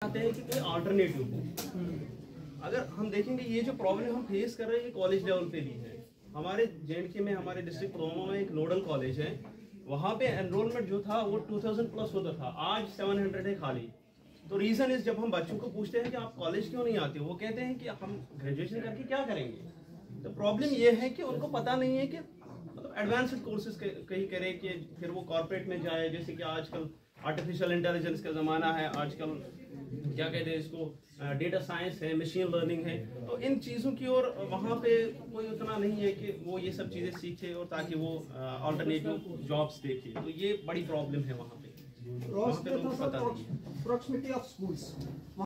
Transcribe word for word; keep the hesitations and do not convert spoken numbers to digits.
चाहते हैं कि कोई अल्टरनेटिव हो। अगर हम देखेंगे ये जो प्रॉब्लम हम फेस कर रहे हैं ये कॉलेज लेवल पे भी है। हमारे जे एंड के में हमारे डिस्ट्रिक्ट पुलवामा में एक नोडल कॉलेज है, वहाँ पे एनरोलमेंट जो था वो दो हज़ार प्लस होता था, आज सात सौ है खाली। तो रीजन इज जब हम बच्चों को पूछते हैं कि आप कॉलेज क्यों नहीं आते, वो कहते हैं कि हम ग्रेजुएशन करके क्या करेंगे। तो प्रॉब्लम ये है कि उनको पता नहीं है कि मतलब एडवांस्ड कोर्सेज कहीं करें कि फिर वो कॉर्पोरेट में जाए। जैसे कि आजकल आर्टिफिशियल इंटेलिजेंस का ज़माना है, आजकल क्या कहते हैं इसको, डेटा साइंस है, मशीन लर्निंग है। तो इन चीज़ों की ओर वहाँ पे कोई उतना नहीं है कि वो ये सब चीज़ें सीखे और ताकि वो अल्टरनेटिव जॉब्स देखे। तो ये बड़ी प्रॉब्लम है वहाँ पे, वहाँ पे लोगों को पता नहीं है। Proximity of schools.